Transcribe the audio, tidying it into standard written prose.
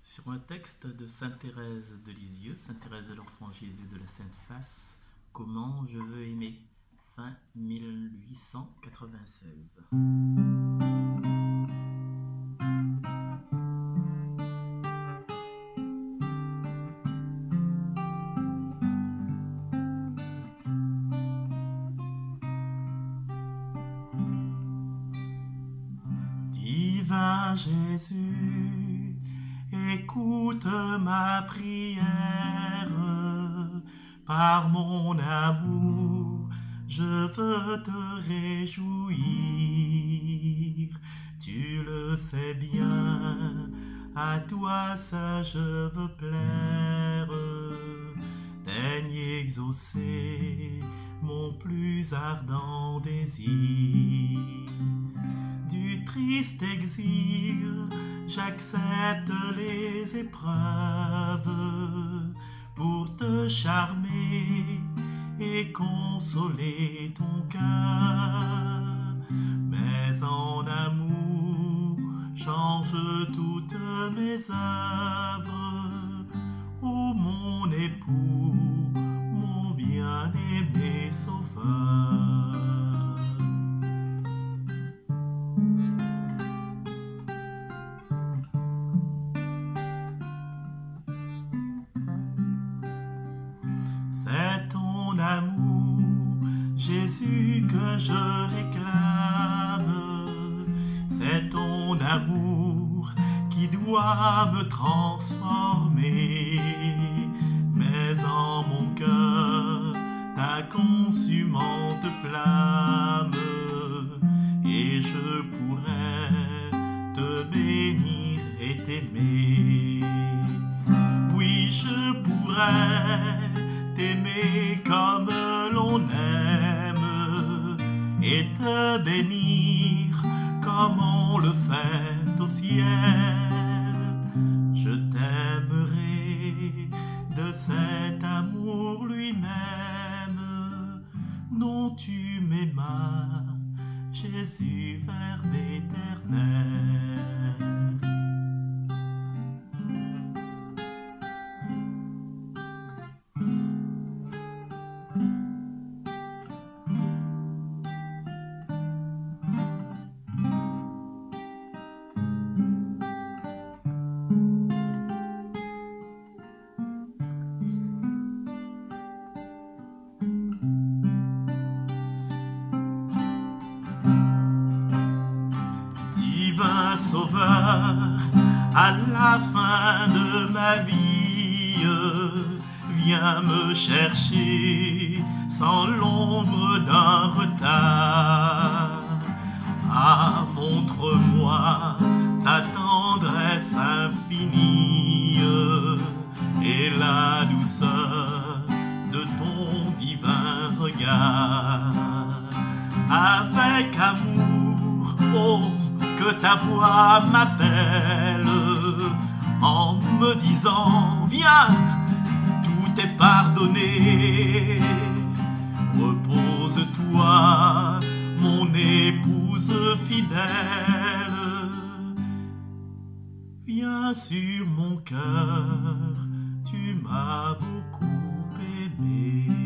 Sur un texte de Sainte Thérèse de Lisieux, Sainte Thérèse de l'Enfant Jésus de la Sainte Face, Comment je veux aimer, fin 1896. Divin Jésus, écoute ma prière, par mon amour, je veux te réjouir. Tu le sais bien, à toi seul je veux plaire. Daigne exaucer mon plus ardent désir. Du triste exil, j'accepte les épreuves pour te charmer et consoler ton cœur. Mais en amour, change toutes mes œuvres. Ô mon époux, mon bien-aimé sauveur. C'est ton amour, Jésus, que je réclame. C'est ton amour qui doit me transformer. Mais en mon cœur, ta consumante flamme, et je pourrais te bénir et t'aimer. Oui, je pourrais t'aimer comme l'on aime et te bénir comme on le fait au ciel. Je t'aimerai de cet amour lui-même dont tu m'aimas, Jésus, Verbe éternel. Divin Sauveur, à la fin de ma vie, viens me chercher sans l'ombre d'un retard. Ah, montre-moi ta tendresse infinie et la douceur de ton divin regard. Avec amour, oh, que ta voix m'appelle en me disant viens, tout est pardonné. Repose-toi, mon épouse fidèle. Viens sur mon cœur, tu m'as beaucoup aimé.